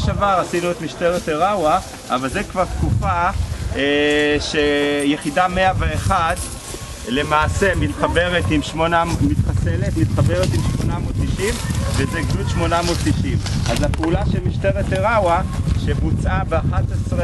שעבר עשינו את משטרת אירווה, אבל זה כבר תקופה שיחידה 101 למעשה מתחברת עם 890 וזה גדוד 890. אז הפעולה של משטרת אירווה שבוצעה ב-11-12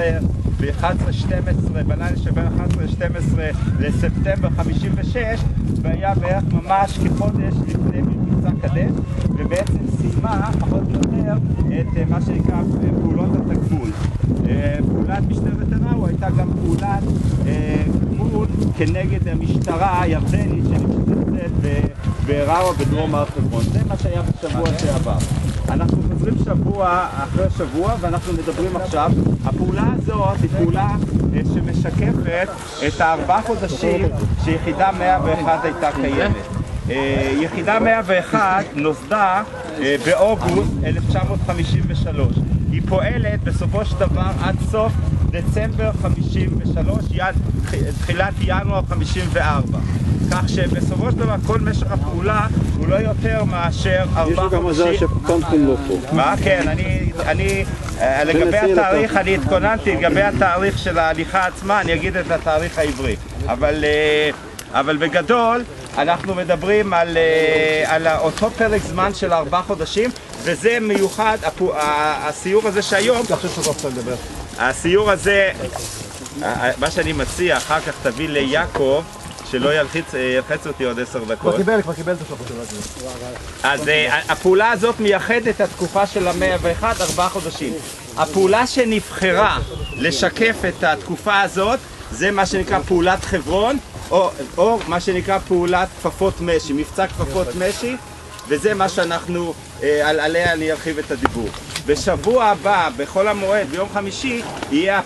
בלילה שבין 11-12 לספטמבר 56 והיה בערך ממש כחודש לפני מבצע קדש, ובעצם סיימה פחות או יותר את מה שנקרא פעולות התגמול. פעולת משטרת אירווה הייתה גם פעולת גמול כנגד המשטרה הירדנית שנמצאת באירווה בדרום הר חברון. זה מה שהיה בשבוע שעבר. אנחנו חוזרים שבוע אחרי שבוע ואנחנו מדברים עכשיו. הפעולה הזאת היא פעולה שמשקפת את 4 חודשים שיחידה 101 הייתה קיימת. יחידה 101 נוסדה באוגוסט 1953. היא פועלת בסופו של דבר עד סוף דצמבר 53, תחילת ינואר 54. כך שבסופו של דבר כל משך הפעולה הוא לא יותר מאשר 4 חודשים. יש לו גם מזל שפונקום לא פה. מה? כן, אני לגבי התאריך, אני התכוננתי, לגבי התאריך של ההליכה עצמה, אני אגיד את התאריך העברי. אבל בגדול אנחנו מדברים על אותו פרק זמן של 4 חודשים, וזה מיוחד, הסיור הזה שהיום, הסיור הזה, מה שאני מציע, אחר כך תביא ליעקב, שלא ילחץ אותי עוד 10 דקות. כבר קיבל את השלוחות. אז הפעולה הזאת מייחדת את התקופה של 101, 4 חודשים. הפעולה שנבחרה לשקף את התקופה הזאת, זה מה שנקרא פעולת חברון, או מה שנקרא פעולת כפפות משי, מבצע כפפות משי, וזה מה שאנחנו, עליה אני ארחיב את הדיבור. בשבוע הבא, בחול המועד, ביום חמישי, יהיה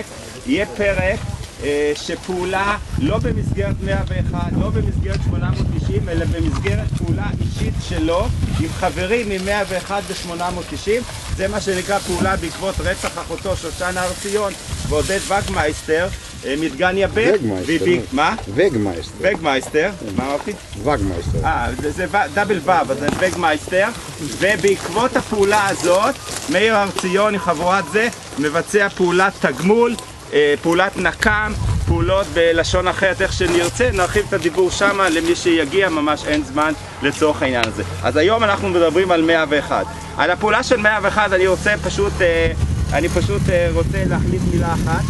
פרק שפעולה לא במסגרת 101, לא במסגרת 890, אלא במסגרת פעולה אישית שלו עם חברים מ-101 ב-890. זה מה שנקרא פעולה בעקבות רצח אחותו שושנה הר ציון ועודד וגמייסטר מדגניה ב' מה? וגמייסטר. מה אמרתי? וגמייסטר. זה דאבל וו, אז זה וגמייסטר. ובעקבות הפעולה הזאת, מאיר הר ציון עם חבורת זה מבצע פעולת תגמול, פעולת נקם, פעולות בלשון אחרת, איך שנרצה, נרחיב את הדיבור שמה למי שיגיע, ממש אין זמן לצורך העניין הזה. אז היום אנחנו מדברים על 101. על הפעולה של 101 אני פשוט רוצה להחליט מילה אחת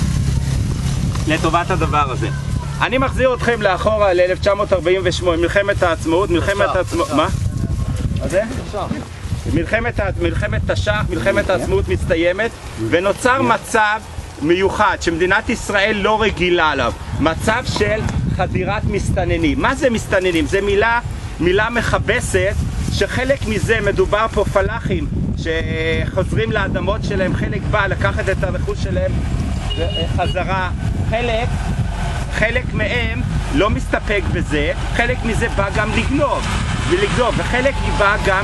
לטובת הדבר הזה. אני מחזיר אתכם לאחורה ל-1948, מלחמת העצמאות, מה? זה? מלחמת תש"ח, מלחמת העצמאות מסתיימת, ונוצר מצב מיוחד שמדינת ישראל לא רגילה עליו, מצב של חדירת מסתננים. מה זה מסתננים? זה מילה מכבסת, שחלק מזה מדובר פה פלאחים שחוזרים לאדמות שלהם, חלק בא לקחת את הרכוש שלהם חזרה, חלק מהם לא מסתפק בזה, חלק מזה בא גם לגנוב, וחלק בא גם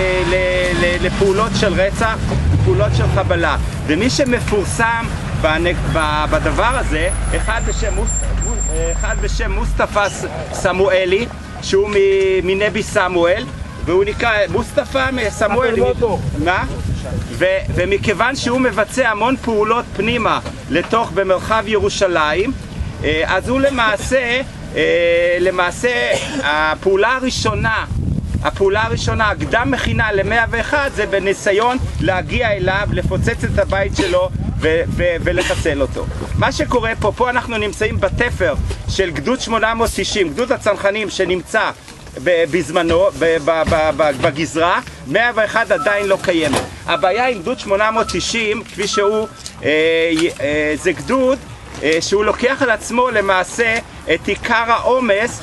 לפעולות של רצח, פעולות של חבלה. ומי שמפורסם בדבר הזה, אחד בשם מוסטפא סמואלי, שהוא מנבי סמואל, והוא נקרא מוסטפא סמואלי. ומכיוון שהוא מבצע המון פעולות פנימה לתוך במרחב ירושלים, אז הוא למעשה הפעולה הראשונה, הקדם מכינה ל-101, זה בניסיון להגיע אליו, לפוצץ את הבית שלו ולחסל אותו. מה שקורה פה אנחנו נמצאים בתפר של גדוד 890, גדוד הצנחנים שנמצא בזמנו, בגזרה, 101 עדיין לא קיימת. הבעיה עם גדוד 890, כפי שהוא, זה גדוד שהוא לוקח על עצמו למעשה את עיקר העומס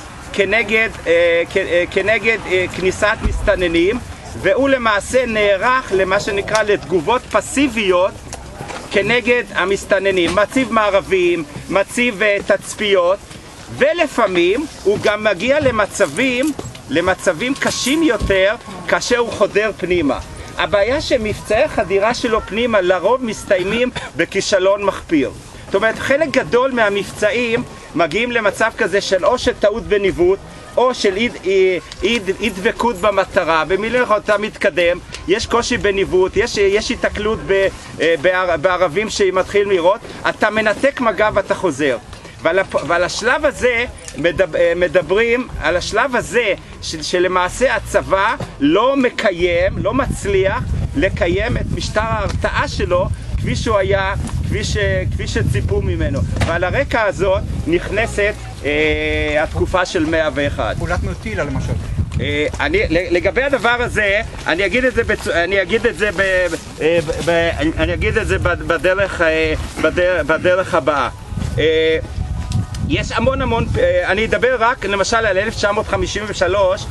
כנגד כניסת מסתננים, והוא למעשה נערך למה שנקרא לתגובות פסיביות כנגד המסתננים, מציב מערבים, מציב תצפיות, ולפעמים הוא גם מגיע למצבים קשים יותר כאשר הוא חודר פנימה. הבעיה שמבצעי החדירה שלו פנימה לרוב מסתיימים בכישלון מחפיר. זאת אומרת, חלק גדול מהמבצעים מגיעים למצב כזה של או שטעות בניווט, או של אי דבקות במטרה, במילים אחרות אתה מתקדם, יש קושי בניווט, יש התקלות בערבים שמתחילים לראות, אתה מנתק מגע ואתה חוזר. ועל השלב הזה מדברים, על השלב הזה שלמעשה הצבא לא מצליח לקיים את משטר ההרתעה שלו כפי שהוא היה, כפי שציפו ממנו. ועל הרקע הזאת נכנסת התקופה של 101. פעולת מוטילה למשל. לגבי הדבר הזה, אני אגיד את זה בדרך הבאה. יש המון, אני אדבר רק למשל על 1953,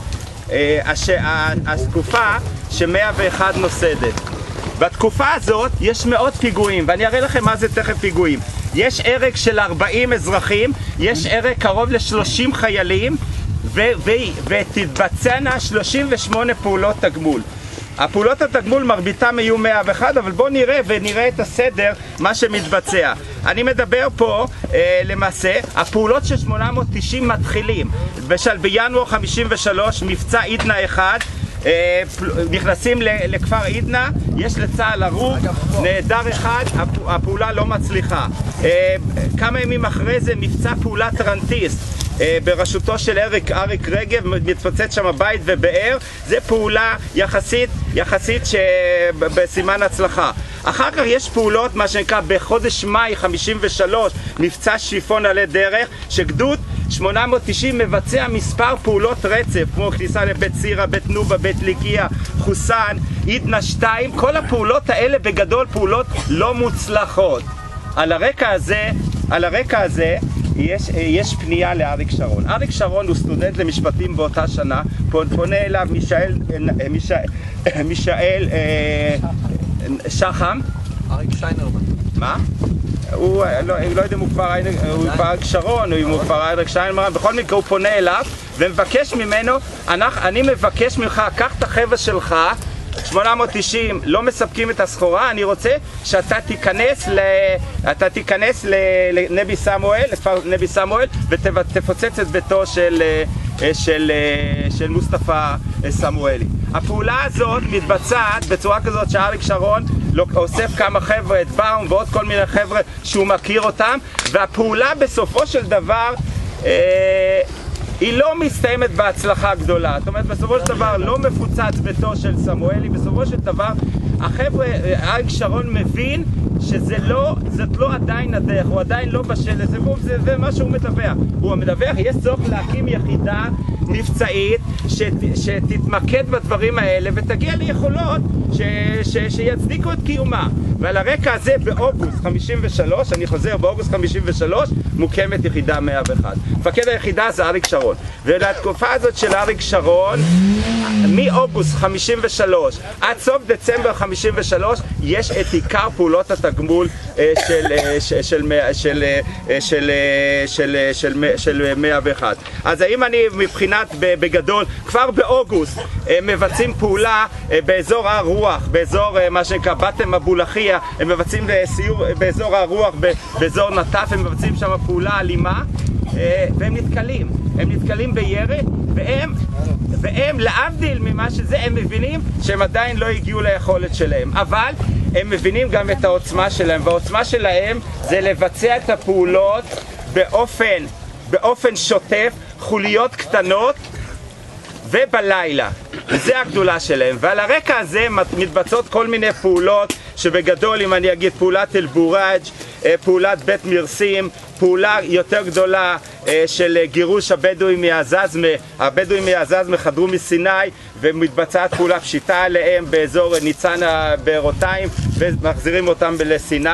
התקופה ש101 נוסדת. בתקופה הזאת יש מאות פיגועים, ואני אראה לכם מה זה תכף פיגועים. יש הרג של 40 אזרחים, יש הרג קרוב ל30 חיילים, ותתבצענה 38 פעולות תגמול. הפעולות התגמול מרביתם יהיו 101, אבל בואו נראה את הסדר, מה שמתבצע. אני מדבר פה למעשה, הפעולות של 890 מתחילים. למשל בינואר 53, מבצע עידנה 1, נכנסים לכפר עידנה, יש לצה"ל הרוג, נעדר אחד, הפעולה לא מצליחה. כמה ימים אחרי זה מבצע פעולת טרנטיסט, בראשותו של אריק רגב, מתפוצץ שם בית ובאר, זה פעולה יחסית בסימן הצלחה. אחר כך יש פעולות, מה שנקרא, בחודש מאי 53, מבצע שיפון עלי דרך, שגדוד 890 מבצע מספר פעולות רצף, כמו כניסה לבית סירה, בית נובה, בית ליקיה, חוסן, עידנה 2, כל הפעולות האלה בגדול פעולות לא מוצלחות. על הרקע הזה יש פנייה לאריק שרון. אריק שרון הוא סטודנט למשפטים באותה שנה, פונה אליו מישאל שחם. אריק שיינרמן. מה? הוא לא יודע אם הוא כבר אריק שרון או אם הוא כבר אריק שיינרמן, בכל מקרה הוא פונה אליו ומבקש ממנו, אני מבקש ממך, קח את החבר'ה שלך, 890 לא מספקים את הסחורה, אני רוצה שאתה תיכנס לנבי סמואל, לכפר נבי סמואל, ותפוצץ את ביתו של מוסטפא סמואלי. הפעולה הזאת מתבצעת בצורה כזאת שאריק שרון אוסף כמה חבר'ה, את באום ועוד כל מיני חבר'ה שהוא מכיר אותם, והפעולה בסופו של דבר היא לא מסתיימת בהצלחה גדולה. זאת אומרת, בסופו של דבר לא מפוצץ ביתו של סמואלי, בסופו של דבר החבר'ה, אריק שרון מבין זאת לא עדיין הדרך, הוא עדיין לא בשל לזה, זה מה שהוא מדווח. הוא מדווח, יש צורך להקים יחידה מבצעית שתתמקד בדברים האלה ותגיע ליכולות שיצדיקו את קיומה. ועל הרקע הזה באוגוסט 53, אני חוזר, באוגוסט 53 מוקמת יחידה 101. מפקד היחידה זה אריק שרון. ולתקופה הזאת של אריק שרון, מאוגוסט 53 עד סוף דצמבר 53 יש את עיקר פעולות התגמול של 101. אז האם אני מבחינת בגדול כבר באוגוסט מבצעים פעולה באזור הר רוח, באזור מה שנקרא בטם אבו לחיה, הם מבצעים סיור באזור הר רוח, באזור נטף, הם מבצעים שם פעולה אלימה, והם נתקלים בירי, והם להבדיל ממה שזה, הם מבינים שהם עדיין לא הגיעו ליכולת שלהם, אבל הם מבינים גם את העוצמה שלהם, והעוצמה שלהם זה לבצע את הפעולות באופן שוטף, חוליות קטנות ובלילה. זה הגדולה שלהם. ועל הרקע הזה מתבצעות כל מיני פעולות שבגדול, אם אני אגיד, פעולת אל-בוראג', פעולת בית מרסים, פעולה יותר גדולה של גירוש הבדואים מהזזמה. הבדואים מהזזמה חדרו מסיני ומתבצעת פעולה פשיטה עליהם באזור ניצנה בארותיים ומחזירים אותם לסיני,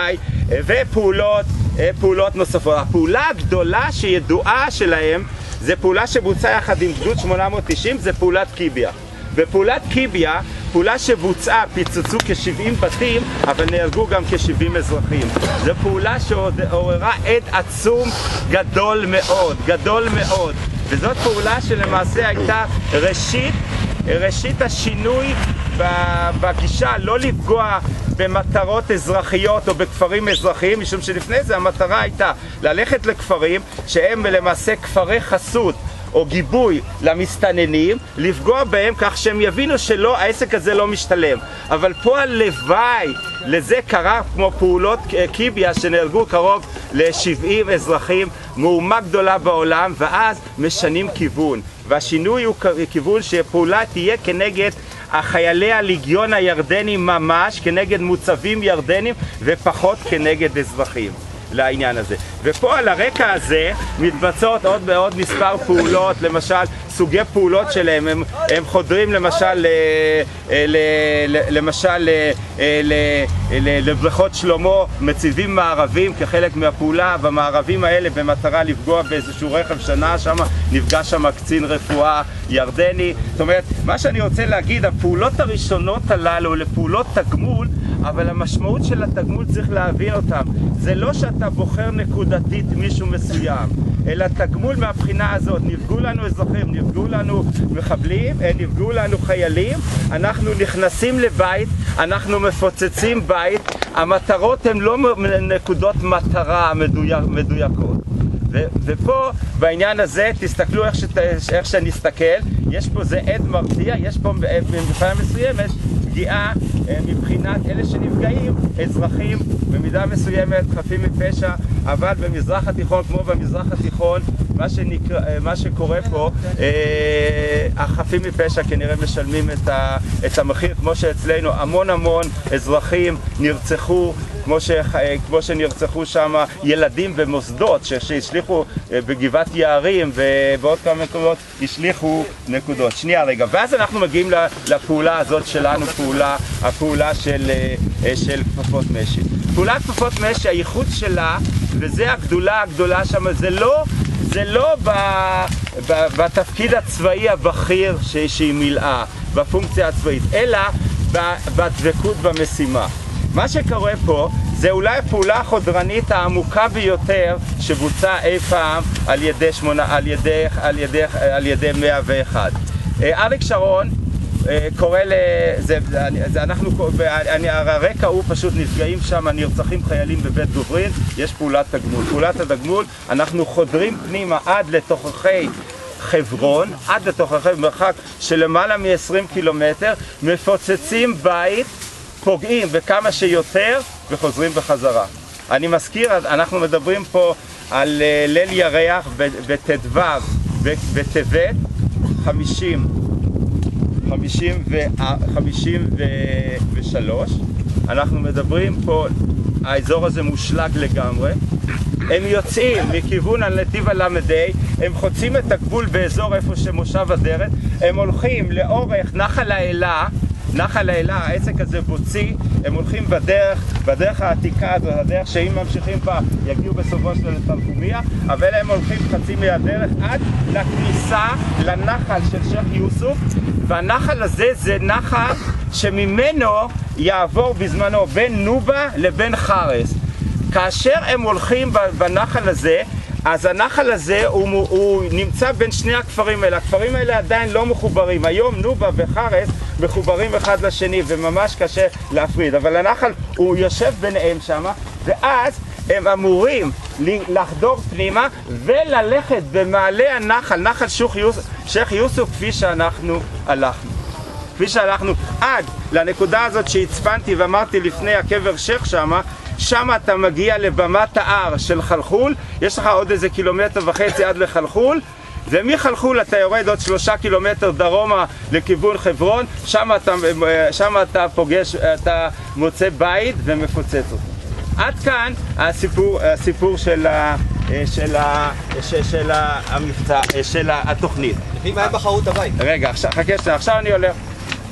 ופעולות נוספות. הפעולה הגדולה שידועה שלהם זה פעולה שבוצעה יחד עם גדוד 890, זה פעולת קיביה. ופעולת קיביה, פעולה שבוצעה, פיצצו כ-70 בתים, אבל נהרגו גם כ-70 אזרחים. זו פעולה שעוררה עד עצום גדול מאוד. וזאת פעולה שלמעשה הייתה ראשית השינוי בגישה, לא לפגוע במטרות אזרחיות או בכפרים אזרחיים, משום שלפני זה המטרה הייתה ללכת לכפרים שהם למעשה כפרי חסות או גיבוי למסתננים, לפגוע בהם כך שהם יבינו שלא, העסק הזה לא משתלם. אבל פה הלוואי, לזה קרה כמו פעולות קיביה שנהרגו קרוב ל-70 אזרחים, מהומה גדולה בעולם, ואז משנים כיוון. והשינוי הוא כיוון שפעולה תהיה כנגד החיילי הליגיון הירדני ממש, כנגד מוצבים ירדנים ופחות כנגד אזרחים לעניין הזה. ופה על הרקע הזה מתבצעות עוד מספר פעולות, למשל סוגי פעולות שלהם, הם חודרים למשל לבריכות שלמה, מציבים מערבים כחלק מהפעולה, במערבים האלה במטרה לפגוע באיזשהו רכב שנה, שם נפגש שם קצין רפואה ירדני. זאת אומרת, מה שאני רוצה להגיד, הפעולות הראשונות הללו לפעולות תגמול, אבל המשמעות של התגמול צריך להבין אותם. זה לא שאתה בוחר נקודתית מישהו מסוים, אלא תגמול מהבחינה הזאת. נפגעו לנו אזרחים, נפגעו לנו מחבלים, נפגעו לנו חיילים, אנחנו נכנסים לבית, אנחנו מפוצצים בית, המטרות הן לא נקודות מטרה מדויקות. ופה בעניין הזה תסתכלו איך שנסתכל, יש פה זה עד מרתיע, יש פה מבחינה מסוימת פגיעה מבחינת אלה שנפגעים, אזרחים במידה מסוימת חפים מפשע, אבל במזרח התיכון, כמו במזרח התיכון, מה שקורה פה, החפים מפשע כנראה משלמים את המחיר, כמו שאצלנו המון אזרחים נרצחו, כמו שנרצחו שם ילדים במוסדות שהשליחו בגבעת יערים ובעוד כמה מקומות השליחו נקודות. שנייה רגע, ואז אנחנו מגיעים לפעולה הזאת שלנו, הפעולה של כפפות משי. פעולת כפפות משי, הייחוד שלה, וזה הגדולה שם, זה לא בתפקיד הצבאי הבכיר שהיא מילאה, בפונקציה הצבאית, אלא בדבקות במשימה. מה שקורה פה זה אולי הפעולה החודרנית העמוקה ביותר שבוצעה אי פעם על ידי 101. אריק שרון קורא הרקע הוא פשוט נפגעים שם, נרצחים חיילים בבית גוברין, יש פעולת תגמול. פעולת התגמול, אנחנו חודרים פנימה עד לתוככי חברון, מרחק של למעלה מ-20 קילומטר, מפוצצים בית, פוגעים בכמה שיותר וחוזרים בחזרה. אני מזכיר, אנחנו מדברים פה על ליל ירח בטבת 53. אנחנו מדברים פה, האזור הזה מושלג לגמרי. הם יוצאים מכיוון על נתיב הלמדי, הם חוצים את הגבול באזור איפה שמושב הדרת, הם הולכים לאורך נחל האלה, העסק הזה בוצי, הם הולכים בדרך העתיקה הזאת, הדרך שאם ממשיכים בה יגיעו בסופו של תרקומיה, אבל הם הולכים חצי מהדרך עד לכניסה לנחל של שייח יוסוף, והנחל הזה זה נחל שממנו יעבור בזמנו בין נובה לבין חרס. כאשר הם הולכים בנחל הזה, אז הנחל הזה הוא נמצא בין שני הכפרים האלה. הכפרים האלה עדיין לא מחוברים. היום נובה וחרס מחוברים אחד לשני וממש קשה להפריד. אבל הנחל הוא יושב ביניהם שם, ואז הם אמורים לחדור פנימה וללכת במעלה הנחל, נחל שייח יוסוף, כפי שאנחנו הלכנו עד לנקודה הזאת שהצפנתי ואמרתי לפני הקבר שייח שם אתה מגיע לבמת ההר של חלחול, יש לך עוד איזה 1.5 קילומטר עד לחלחול, ומחלחול אתה יורד עוד 3 קילומטר דרומה לכיוון חברון, שם אתה פוגש, אתה מוצא בית ומפוצץ אותו. עד כאן הסיפור של המבצע, של התוכנית. לפי מה הם בחרו את הבית? רגע, חכה, עכשיו אני הולך.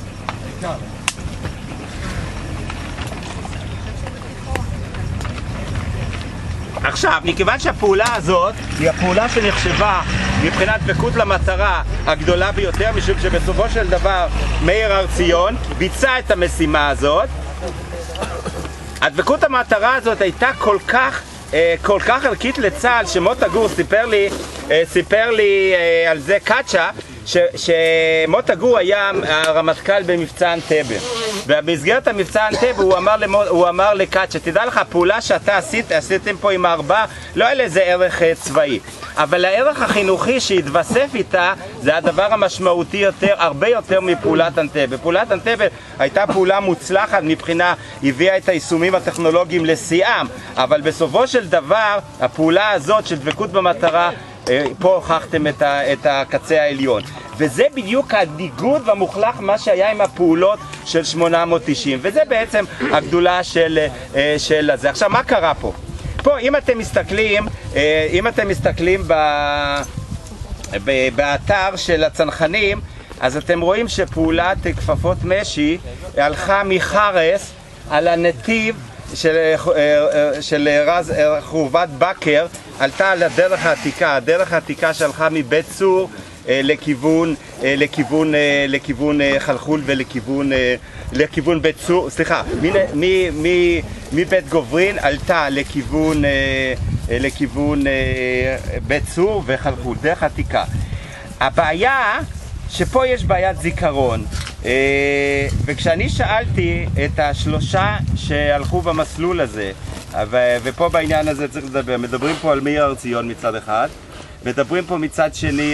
עכשיו, מכיוון שהפעולה הזאת היא הפעולה שנחשבה מבחינת דבקות למטרה הגדולה ביותר, משום שבסופו של דבר מאיר הר ציון ביצע את המשימה הזאת, הדבקות המטרה הזאת הייתה כל כך ערכית לצה"ל, שמוטה גור סיפר לי על זה קצ'ה, שמוטה גור היה הרמטכ"ל במבצע אנטבה, ובמסגרת המבצע אנטבה הוא אמר לקאצ'ה, תדע לך, הפעולה שאתה עשיתם פה עם הארבעה, לא היה לזה ערך צבאי, אבל הערך החינוכי שהתווסף איתה זה הדבר המשמעותי יותר, הרבה יותר מפעולת אנטבה. פעולת אנטבה הייתה פעולה מוצלחת מבחינה, הביאה את היישומים הטכנולוגיים לשיאם, אבל בסופו של דבר הפעולה הזאת של דבקות במטרה, פה הוכחתם את הקצה העליון, וזה בדיוק הניגוד והמוחלט מה שהיה עם הפעולות של 890, וזה בעצם הגדולה של זה. עכשיו, מה קרה פה? פה אם אתם מסתכלים באתר של הצנחנים, אז אתם רואים שפעולת כפפות משי הלכה מחרס על הנתיב של חורבת בקר, עלתה על הדרך העתיקה שהלכה מבית צור לכיוון חלחול ולכיוון בית צור, סליחה, מבית גוברין עלתה לכיוון בית צור וחלחול, דרך עתיקה. הבעיה שפה יש בעיית זיכרון, וכשאני שאלתי את השלושה שהלכו במסלול הזה, ופה בעניין הזה צריך לדבר, מדברים פה על מאיר הר ציון מצד אחד, מדברים פה מצד שני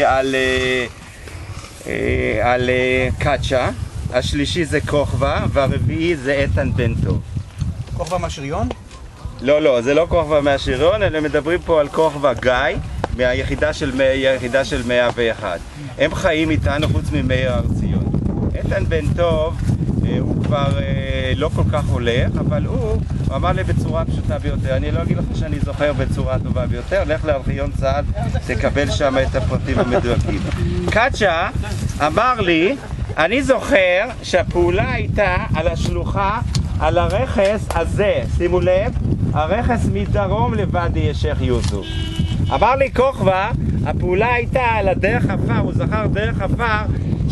על קאצ'ה, השלישי זה כוכבא, והרביעי זה איתן בן טוב. כוכבא מהשריון? לא, זה לא כוכבא מהשריון, אלא מדברים פה על כוכבא גיא, מהיחידה של 101. הם חיים איתנו חוץ ממאיר הר ציון. איתן בן טוב, הוא כבר לא כל כך הולך, אבל הוא אמר לי בצורה פשוטה ביותר, אני לא אגיד לך שאני זוכר בצורה טובה ביותר, לך לארכיון צה"ל, תקבל שם את הפרטים המדויקים. קאצ'ה אמר לי, אני זוכר שהפעולה הייתה על השלוחה, על הרכס הזה, שימו לב, הרכס מדרום לוואדי שייח יוסוף. אמר לי כוכבא, הפעולה הייתה על הדרך עפר, הוא זכר דרך עפר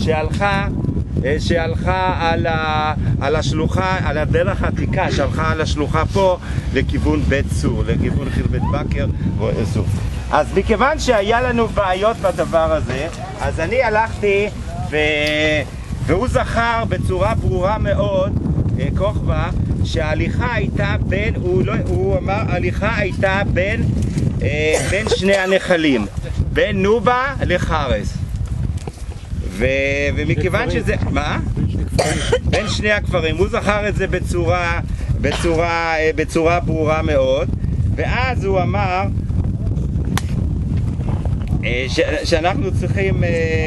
שהלכה על השלוחה, על הדרך העתיקה, שהלכה על השלוחה פה לכיוון בית צור, לכיוון חרבת בקר וסוף. אז מכיוון שהיה לנו בעיות בדבר הזה, אז אני הלכתי והוא זכר בצורה ברורה מאוד, כוכבא, שההליכה הייתה הוא אמר, ההליכה הייתה בין שני הנחלים, בין נובה לחרס. ומכיוון שזה... מה? בין שני הכפרים. הוא זכר את זה בצורה ברורה מאוד, ואז הוא אמר שאנחנו צריכים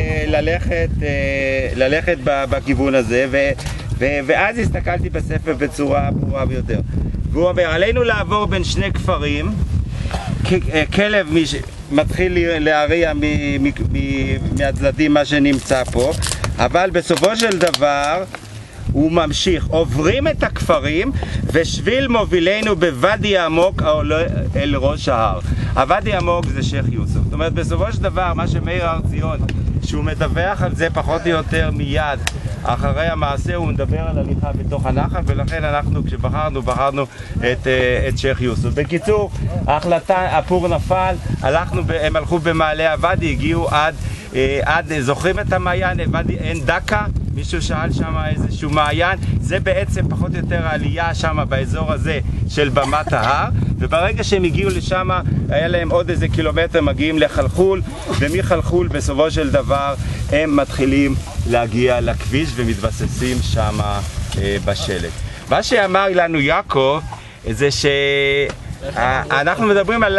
ללכת בכיוון הזה, ואז הסתכלתי בספר בצורה ברורה ביותר. והוא אומר, עלינו לעבור בין שני כפרים, כלב מתחיל להריע מהצדדים מה שנמצא פה, אבל בסופו של דבר הוא ממשיך, עוברים את הכפרים ושביל מובילנו בוואדי עמוק אל ראש ההר. הוואדי עמוק זה שייח יוסוף. זאת אומרת, בסופו של דבר מה שמאיר הר ציון, שהוא מדווח על זה פחות או יותר מיד אחרי המעשה, הוא מדבר על הליכה בתוך הנחל, ולכן אנחנו כשבחרנו את שייח יוסוף. בקיצור, ההחלטה, הפור נפל, הם הלכו במעלה הוואדי, הגיעו עד זוכרים את המעיין, ואדי עין דקה, מישהו שאל שם איזשהו מעיין, זה בעצם פחות או יותר העלייה שם באזור הזה של במת ההר, וברגע שהם הגיעו לשם, היה להם עוד איזה קילומטר, מגיעים לחלחול, ומחלחול בסופו של דבר הם מתחילים להגיע לכביש ומתבססים שם בשלט. מה שאמר לנו יעקב זה שאנחנו מדברים על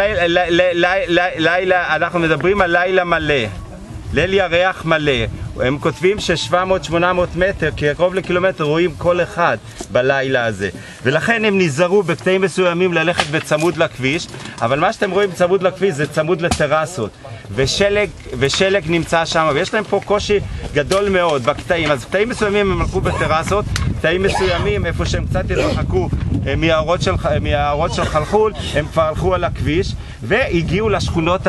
לילה מלא, ליל ירח מלא. הם כותבים ש700-800 מטר, קרוב לקילומטר, רואים כל אחד בלילה הזה. ולכן הם נזהרו בקטעים מסוימים ללכת בצמוד לכביש, אבל מה שאתם רואים צמוד לכביש זה צמוד לטרסות. ושלג נמצא שם, ויש להם פה קושי גדול מאוד בקטעים. אז קטעים מסוימים הם הלכו בטרסות, קטעים מסוימים איפה שהם קצת התרחקו מהערות של חלחול, הם כבר הלכו על הכביש והגיעו לשכונות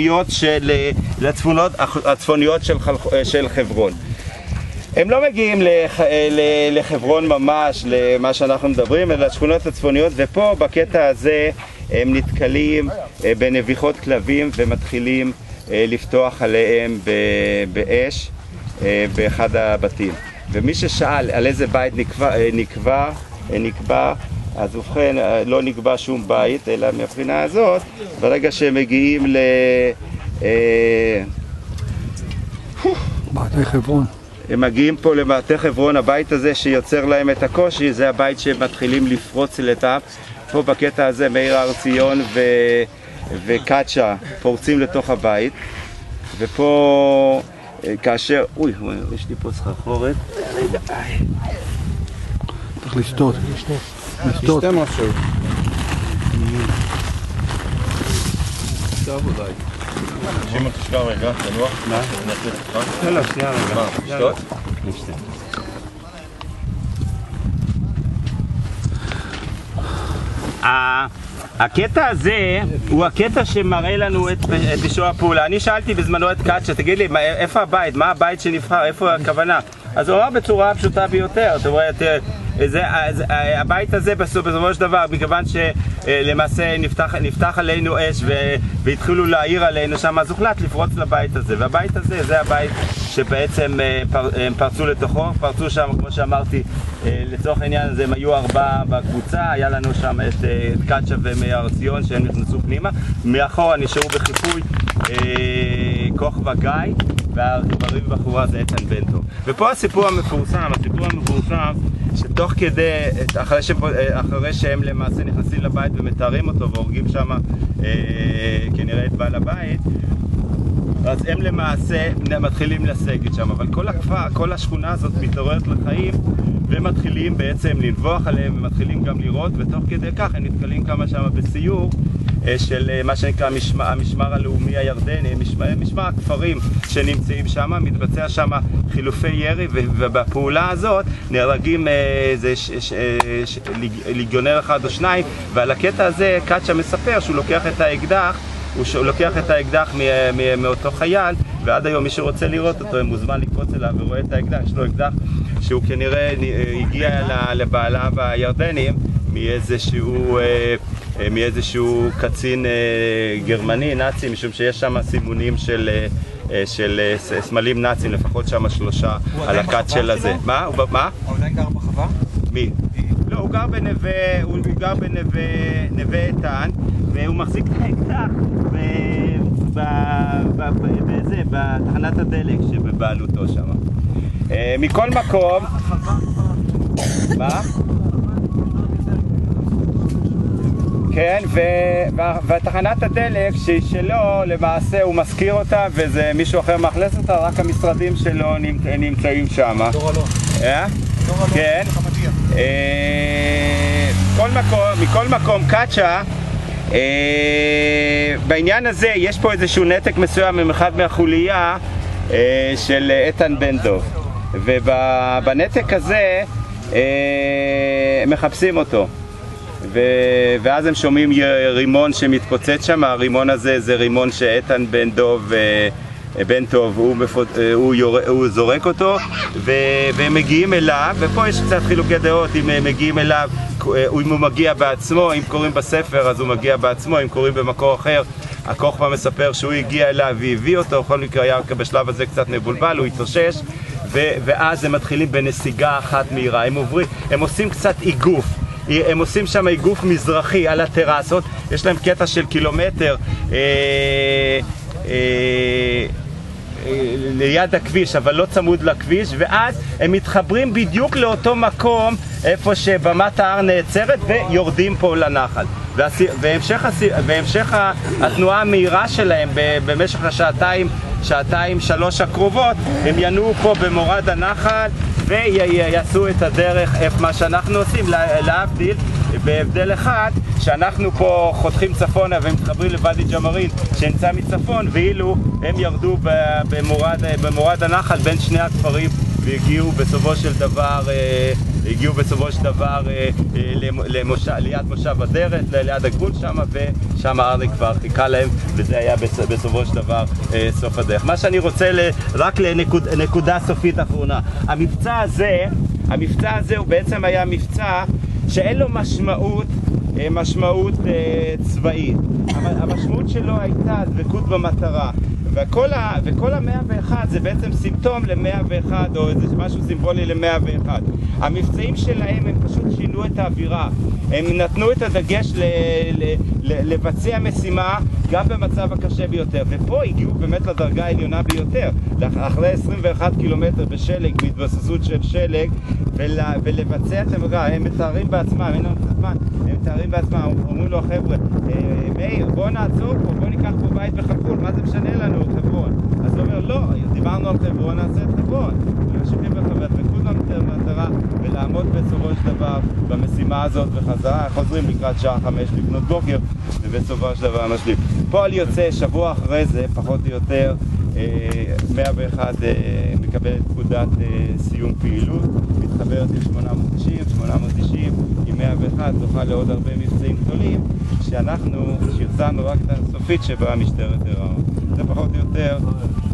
הצפוניות של חברון. הם לא מגיעים לחברון ממש, למה שאנחנו מדברים, אלא לשכונות הצפוניות, ופה בקטע הזה הם נתקלים בנביחות כלבים ומתחילים לפתוח עליהם באש. באחד הבתים. ומי ששאל על איזה בית נקבע, אז ובכן לא נקבע שום בית, אלא מבחינה הזאת, ברגע שהם מגיעים מעטה חברון. הם מגיעים פה למעטה חברון, הבית הזה שיוצר להם את הקושי, זה הבית שהם מתחילים לפרוץ לתיו. פה בקטע הזה מאיר הר ציון וקצ'ה פורצים לתוך הבית, ופה כאשר, יש לי פה סחרחורת. צריך לשתות. תשתה משהו. שמעון תשכח רגע, תנוח. מה? לא, שנייה רגע. מה, לשתות? נשתה. הקטע הזה הוא הקטע שמראה לנו את אישור הפעולה. אני שאלתי בזמנו את קצ'ה, תגיד לי, איפה הבית? מה הבית שנבחר? איפה הכוונה? אז הוא אמר בצורה הפשוטה ביותר, אתה רואה, הבית הזה בסופו של דבר, מכיוון שלמעשה נפתח עלינו אש והתחילו להעיר עלינו שם, אז הוחלט לפרוץ לבית הזה, והבית הזה זה הבית שבעצם הם פרצו לתוכו, פרצו שם, כמו שאמרתי, לצורך העניין הזה הם היו 4 בקבוצה, היה לנו שם את קצ'ה ומאיר הר ציון שהם נכנסו פנימה, מאחורה נשארו בחיפוי כוח וגיא, והגברים בחורה זה איתן בן טוב. ופה הסיפור המפורסם, שתוך כדי, אחרי שהם למעשה נכנסים לבית ומתארים אותו והורגים שם כנראה את בעל הבית, אז הם למעשה מתחילים לסגת שם, אבל כל הכפר, כל השכונה הזאת מתעוררת לחיים ומתחילים בעצם לנבוח עליהם ומתחילים גם לראות, ותוך כדי כך הם נתקלים כמה שם בסיור של מה שנקרא המשמר הלאומי הירדני, משמר הכפרים שנמצאים שם, מתבצע שם חילופי ירי, ובפעולה הזאת נהרגים ליגיונר אחד או שניים, ועל הקטע הזה קצ'ה מספר שהוא לוקח את האקדח, מאותו חייל, ועד היום מי שרוצה לראות אותו מוזמן לקפוץ אליו ורואה את האקדח, יש לו אקדח שהוא כנראה הגיע לבעליו הירדנים מאיזשהו קצין גרמני, נאצי, משום שיש שם סימונים של סמלים נאצים, לפחות שם 3 על הכת של הזה. מה? הוא עדיין גר בחווה? מי? לא, הוא גר בנווה איתן, והוא מחזיק את האקדח בתחנת הדלק שבבעלותו שם. מכל מקום... מה? כן, ותחנת הדלק שלו, למעשה הוא מזכיר אותה וזה מישהו אחר מאכלס אותה, רק המשרדים שלו נמצאים שם. דור אלון. כן. מכל מקום, קצ'ה, בעניין הזה יש פה איזשהו נתק מסוים עם אחד מהחוליה של איתן בן דב, ובנתק הזה מחפשים אותו. ואז הם שומעים רימון שמתפוצץ שם, הרימון הזה זה רימון שאיתן בן טוב, הוא זורק אותו, והם מגיעים אליו, ופה יש קצת חילוקי דעות אם הם מגיעים אליו, אם הוא מגיע בעצמו, אם קוראים בספר אז הוא מגיע בעצמו, אם קוראים במקור אחר, הכוכבא מספר שהוא הגיע אליו והביא אותו, בכל מקרה היה בשלב הזה קצת מבולבל, הוא התאושש, ואז הם מתחילים בנסיגה אחת מהירה, הם עושים קצת איגוף. הם עושים שם איגוף מזרחי על הטרסות, יש להם קטע של קילומטר ליד הכביש, אבל לא צמוד לכביש, ואז הם מתחברים בדיוק לאותו מקום איפה שבמת ההר נעצרת ויורדים פה לנחל. והמשך התנועה המהירה שלהם במשך שעתיים, 3 הקרובות, הם ינועו פה במורד הנחל ויעשו את הדרך, מה שאנחנו עושים, להבדיל, בהבדל אחד, שאנחנו פה חותכים צפונה והם מתחברים לוואדי ג'מרין שנמצא מצפון, ואילו הם ירדו במורד הנחל בין שני הכפרים והגיעו בסופו של דבר ליד מושב אדרת, ליד הגבול שם, ושם ארני כבר חיכה להם, וזה היה בסופו של דבר סוף הדרך. מה שאני רוצה רק לנקודה סופית אחרונה, המבצע הזה הוא בעצם היה מבצע שאין לו משמעות צבאית. המשמעות שלו הייתה דבקות במטרה. וכל ה-101 זה בעצם סימפטום ל-101 או איזה משהו סימבולי ל-101. המבצעים שלהם הם פשוט שינו את האווירה, הם נתנו את הדגש לבצע משימה גם במצב הקשה ביותר, ופה הגיעו באמת לדרגה העליונה ביותר, אחרי 21 קילומטר בשלג, בהתבססות של שלג, ולבצע את המגע. הם מתארים בעצמם, אין לנו זמן, הם מתארים בעצמם, אומרים לו החבר'ה, מאיר, בוא נעצור פה, בוא ניקח פה בית בחכול, מה זה משנה לנו, חברון? אז הוא אומר, לא, דיברנו על חברון, נעשה את חברון. וממשיכים בחבר, וכולם מטרה, ולעמוד בסופו של דבר במשימה הזאת וחזרה, חוזרים לקראת שעה 5 לפנות בוקר, ובסופו של דבר משלים. פועל יוצא, שבוע אחרי זה, פחות או יותר, 101 מקבלת פקודת סיום פעילות, מתחברת עם 890 עם 101, זוכה לעוד הרבה מבצעים גדולים, שהרצנו רק את הסופית שבה משטרת עירון. זה פחות או יותר